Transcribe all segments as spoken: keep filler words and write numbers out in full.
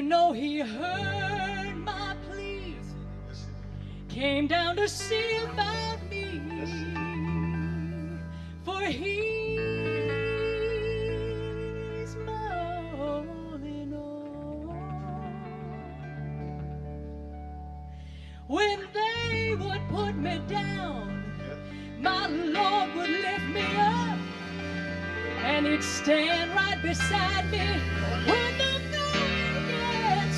know he heard my pleas, came down to see about me, for he's my all in all. When they would put me down, my Lord would lift me up, and he'd stand right beside me when the going gets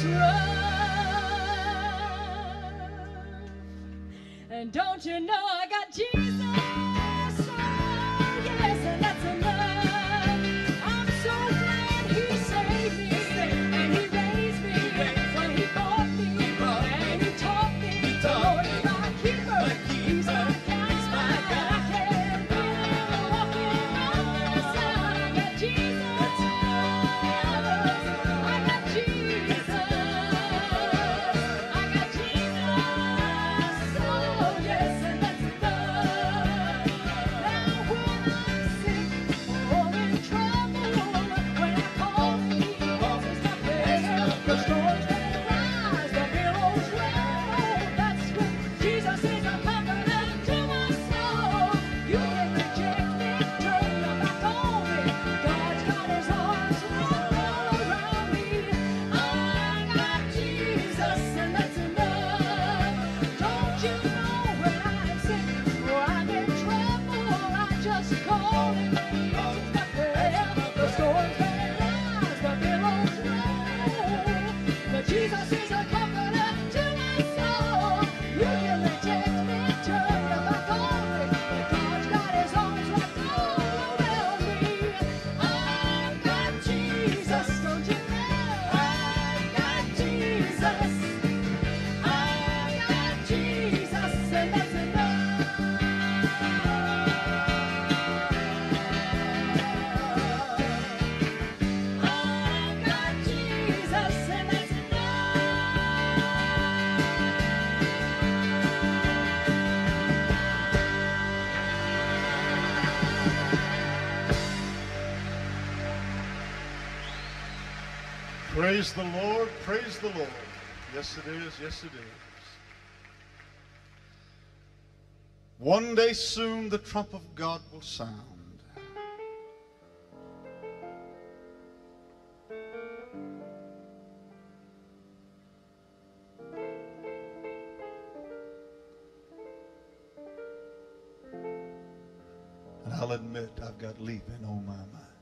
rough. And don't you know I got Jesus? Oh, yes, and that's enough. I'm so glad he saved me, and he raised me, when he bought me, and he taught me. The Lord is my keeper, he's my God. He's my God. I can't go walking on the side. I got Jesus. I got Jesus. I got Jesus. Oh, yes, and that's enough. Now when I'm sick or in trouble, when I call him, he answers my prayer. The storms may rise, the billows roll. That's when Jesus is a comforter to my soul. You can reject me, turn your back on me. God's got his arms wrapped all around me. I got Jesus, and that's enough. Don't you know when I'm sick or I'm in trouble, I just call him, he answers my prayer. The storms may rise, the billows roll, but Jesus is a comforter to my soul. You can reject me, turn your back on me, but God's got his arms wrapped all around me. I've got Jesus, don't you know? I've got Jesus. I've got Jesus, and that's enough. I've got Jesus, and that's Praise the Lord, praise the Lord. Yes, it is, yes, it is. One day soon the trump of God will sound. And I'll admit I've got leaping on my mind.